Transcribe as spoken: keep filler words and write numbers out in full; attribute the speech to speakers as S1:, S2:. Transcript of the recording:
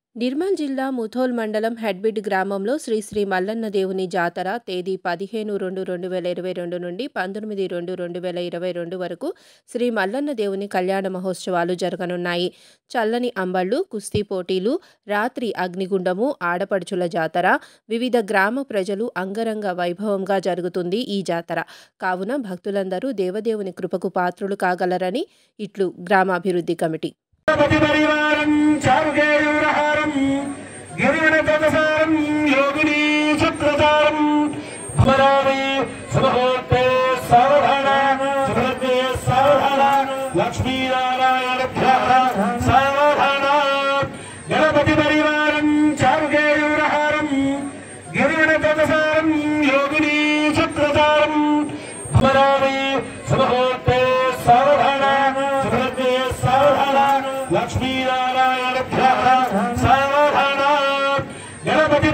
S1: నిర్మల్ జిల్లా ముథోల్ మండలం హెడ్బిడ్ గ్రామంలో శ్రీ శ్రీ మల్లన్న దేవుని జాతర తేదీ పదిహేను రెండు రెండు వేల ఇరవై రెండు నుండి పంతొమ్మిది రెండు రెండు వేల ఇరవై రెండు వరకు శ్రీ మల్లన్న దేవుని కళ్యాణ మహోత్సవాలు జరగనున్నాయి. చల్లని అంబళ్ళు, కుస్తీ పోటీలు, రాత్రి అగ్నిగుండము, ఆడపడుచుల జాతర, వివిధ గ్రామ ప్రజలు అంగరంగ వైభవంగా జరుగుతుంది ఈ జాతర. కావున భక్తులందరూ దేవదేవుని కృపకు పాత్రులు కాగలరని ఇట్లు గ్రామాభివృద్ధి కమిటీ.
S2: లక్ష్మీనారాయణ సావధాన గణపతి పరివారం చారుగేయూరహారం గిరివన తదసారం యోగిని చక్రధారం భమరామి సమహోత్తే సావధాన సుభద్రే సావధాన లక్ష్మీనారాయణ సావధాన గణపతి